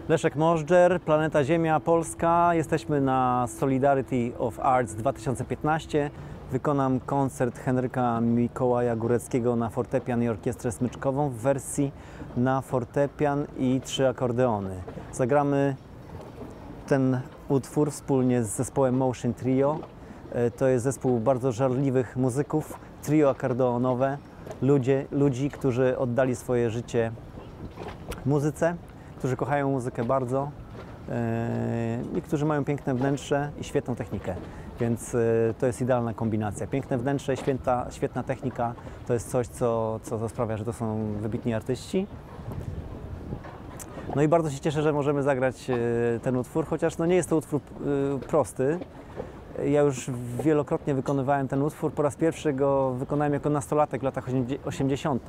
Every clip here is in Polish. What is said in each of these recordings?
Leszek Możdżer, Planeta Ziemia, Polska. Jesteśmy na Solidarity of Arts 2015. Wykonam koncert Henryka Mikołaja Góreckiego na fortepian i orkiestrę smyczkową w wersji na fortepian i 3 akordeony. Zagramy ten utwór wspólnie z zespołem Motion Trio. To jest zespół bardzo żarliwych muzyków, trio akordeonowe, ludzi, którzy oddali swoje życie muzyce, którzy kochają muzykę bardzo i którzy mają piękne wnętrze i świetną technikę. Więc to jest idealna kombinacja. Piękne wnętrze i świetna technika to jest coś, co sprawia, że to są wybitni artyści. No i bardzo się cieszę, że możemy zagrać ten utwór, chociaż no nie jest to utwór prosty. Ja już wielokrotnie wykonywałem ten utwór. Po raz pierwszy go wykonałem jako nastolatek w latach 80.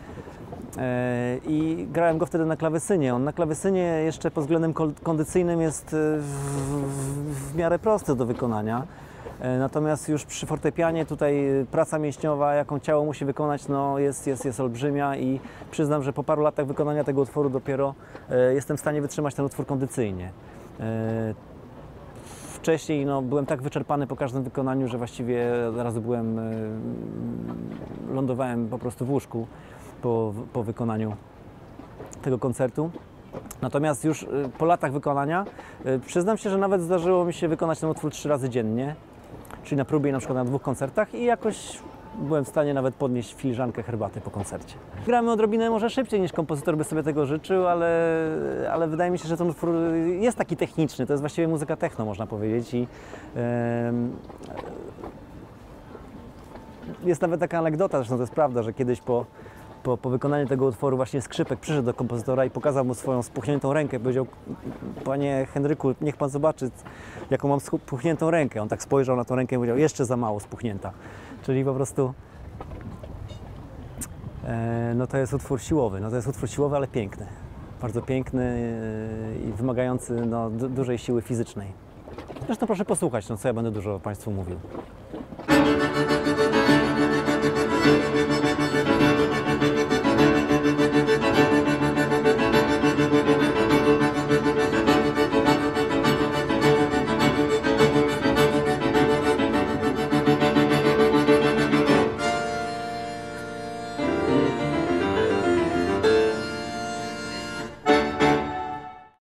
I grałem go wtedy na klawesynie. On na klawesynie jeszcze pod względem kondycyjnym jest w miarę prosty do wykonania. Natomiast już przy fortepianie tutaj praca mięśniowa, jaką ciało musi wykonać, no jest olbrzymia i przyznam, że po paru latach wykonania tego utworu dopiero jestem w stanie wytrzymać ten utwór kondycyjnie. Wcześniej byłem tak wyczerpany po każdym wykonaniu, że właściwie zaraz lądowałem po prostu w łóżku po wykonaniu tego koncertu. Natomiast już po latach wykonania przyznam się, że nawet zdarzyło mi się wykonać ten utwór 3 razy dziennie, czyli na próbie, na przykład na 2 koncertach i jakoś byłem w stanie nawet podnieść filiżankę herbaty po koncercie. Gramy odrobinę może szybciej niż kompozytor by sobie tego życzył, ale wydaje mi się, że ten utwór jest taki techniczny, to jest właściwie muzyka techno, można powiedzieć. I jest nawet taka anegdota, zresztą to jest prawda, że kiedyś po wykonaniu tego utworu właśnie skrzypek przyszedł do kompozytora i pokazał mu swoją spuchniętą rękę. Powiedział: panie Henryku, niech pan zobaczy, jaką mam spuchniętą rękę. On tak spojrzał na tą rękę i powiedział: jeszcze za mało spuchnięta. Czyli po prostu no to jest utwór siłowy. No to jest utwór siłowy, ale piękny. Bardzo piękny i wymagający dużej siły fizycznej. Zresztą proszę posłuchać, co ja będę dużo Państwu mówił.